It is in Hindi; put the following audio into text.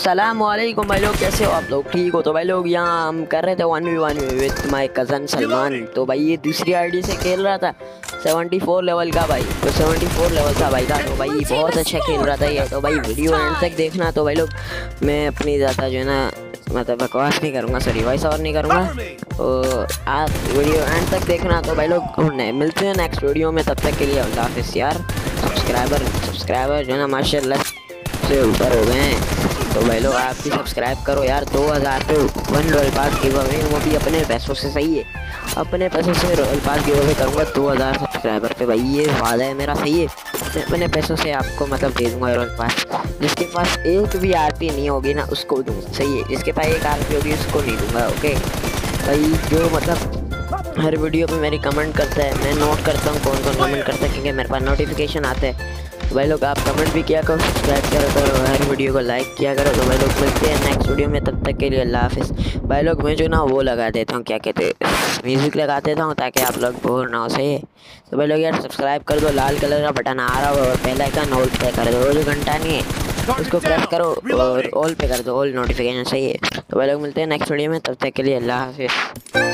अस्सलाम वालेकुम भाई लोग, कैसे हो आप लोग? ठीक हो? तो भाई लोग यहाँ हम कर रहे थे 1v1 with my cousin Salman. तो भाई ये दूसरी आईडी से खेल रहा था 74 लेवल का भाई। तो 74 लेवल का भाई था, तो भाई बहुत अच्छा खेल रहा था ये। तो भाई वीडियो एंड तक देखना। तो भाई लोग मैं अपनी ज़्यादा जो है ना मतलब बकवास नहीं करूँगा, सॉरी वॉइस ओवर नहीं करूँगा। तो आप वीडियो एंड तक देखना। तो भाई लोग मिलते हैं नेक्स्ट वीडियो में, तब तक के लिए अल्लाह हाफ़िज़ यार। सब्सक्राइबर जो है ना माशाल्लाह से ऊपर हो गए हैं। तो भाई लोग आप भी सब्सक्राइब करो यार। 2000 पे 1 रॉयल पास गिव अवे, वो भी अपने पैसों से। सही है, अपने पैसों से रॉयल पास गिव अवे करूँगा 2000 सब्सक्राइबर पे भाई, ये वादा है मेरा। सही है, मैं अपने पैसों से आपको मतलब दे दूँगा रॉयल पास। जिसके पास एक भी आरपी नहीं होगी ना उसको दूँगा। सही है, जिसके पास एक आरपी होगी उसको नहीं दूँगा। ओके भाई, जो मतलब हर वीडियो पे मेरी कमेंट करता है, मैं नोट करता हूँ कौन कौन कमेंट करता है, क्योंकि मेरे पास नोटिफिकेशन आते हैं। तो भाई लोग आप कमेंट भी किया करो, सब्सक्राइब करो, तो हर वीडियो को लाइक किया करो। तो भाई लोग मिलते हैं नेक्स्ट वीडियो में, तब तक के लिए अल्लाह हाफिज़। भाई लोग मैं जो ना वो लगा देता हूँ, क्या कहते हैं, म्यूज़िक लगा देता हूँ ताकि आप लोग बोर ना हो। सही है, तो भाई लोग यार सब्सक्राइब कर दो। लाल कलर का बटन आ रहा हो और पहला आइकन ऑल पे कर दो, वो जो घंटा नहीं है उसको प्रेस करो और ऑल पे कर दो, ऑल नोटिफिकेशन। सही है, तो भाई लोग मिलते हैं नेक्स्ट वीडियो में, तब तक के लिए अल्लाह हाफिज़।